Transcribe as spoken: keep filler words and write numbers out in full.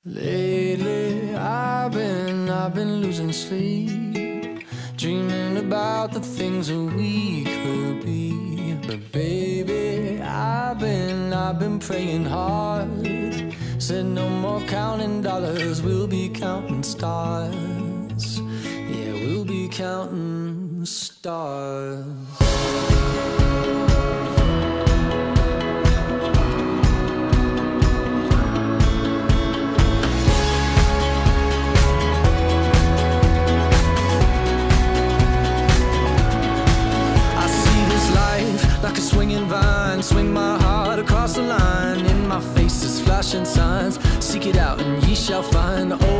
Lately, I've been, I've been losing sleep, dreaming about the things that we could be. But baby, I've been, I've been praying hard. Said no more counting dollars, we'll be counting stars. Yeah, we'll be counting stars. Like a swinging vine, swing my heart across the line. In my face is flashing signs. Seek it out and ye shall find. Oh,